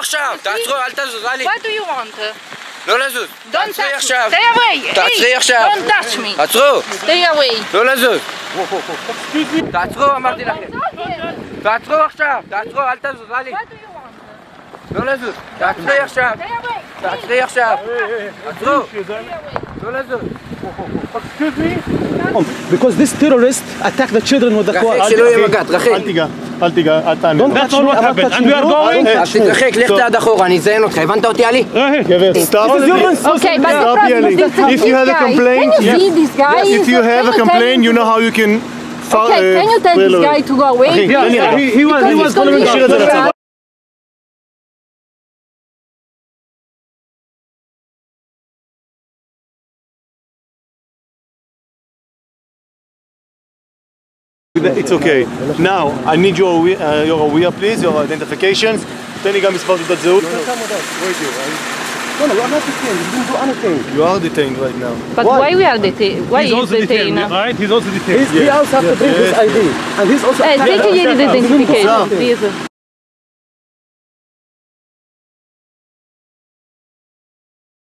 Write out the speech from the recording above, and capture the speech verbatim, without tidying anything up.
עכשיו, תעצרו, אל תזוז, עלי. What do you want? לא לזוז. Don't תעצרי touch me. עכשיו. Stay away. תעצרי Hey, עכשיו. don't touch me. תעצרו. Stay away. לא לזוז. תעצרו, אמרתי לכם. תעצרו עכשיו, תעצרו, אל תזוז, עלי. What do you want? לא לזוז. תעצרי עכשיו. Stay away. תעצרי עכשיו. תעצרו. לא לזוז. Because this terrorist attacked the children with the רחיק, car. שלא יהיה מגע, רחיק. אל תיגע, אל תיגע, אל תענה. That's all what happened. And we are going. אז תתרחק, לך צעד אחורה, אני אזיין אותך, הבנת אותי, עלי? Stop. Okay, but the Stop problem yelling. is this If you have a guy. complaint, Can you see this guy? if you have a Can you complaint, tell you know how you can. Okay, can you tell this guy to go away? Yeah, he, he was, he was going to נשאיר את זה לצבא. It's okay. Now, I need your uh, your A W I A, please, your identifications. תן לי גם מספר תעודת זהות. No, no, you are not detained. You didn't do anything. You are detained right now. But why we are detained? Why is detained? Right? He's also detained. He's, he also has to bring his I D. And he's also... Eh, take your identification, please.